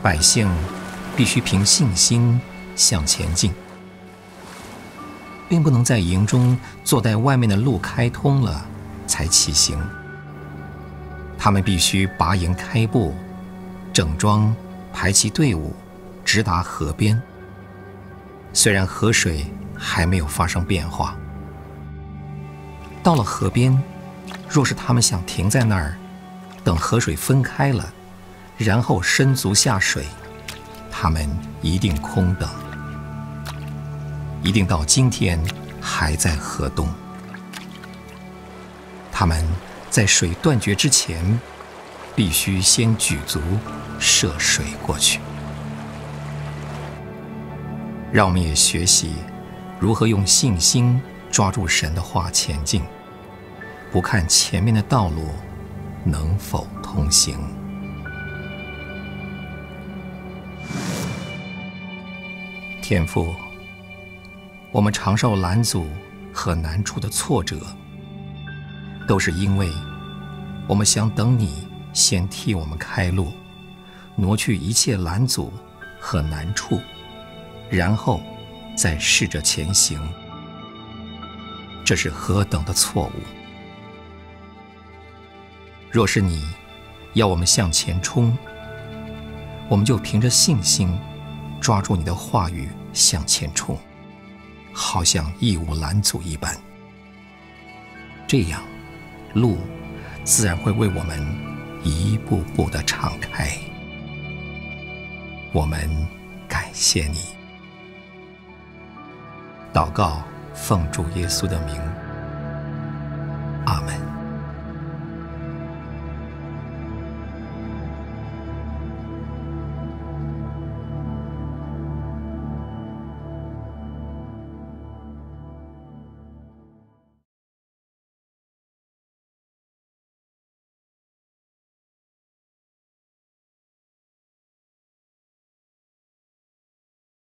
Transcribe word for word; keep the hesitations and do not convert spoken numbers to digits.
百姓必须凭信心向前进，并不能在营中坐待外面的路开通了才起行。他们必须拔营开步，整装排起队伍，直达河边。虽然河水还没有发生变化，到了河边，若是他们想停在那儿，等河水分开了，然后伸足下水，他们一定空等，一定到今天还在河东。他们在水断绝之前，必须先举足涉水过去。让我们也学习如何用信心抓住神的话前进，不看前面的道路能否通行。天父，我们常受拦阻和难处的挫折，都是因为我们想等你先替我们开路，挪去一切拦阻和难处，然后再试着前行。这是何等的错误！若是你要我们向前冲，我们就凭着信心抓住你的话语向前冲，好像义无拦阻一般。这样，路自然会为我们一步步地敞开。我们感谢你。祷告，奉主耶稣的名。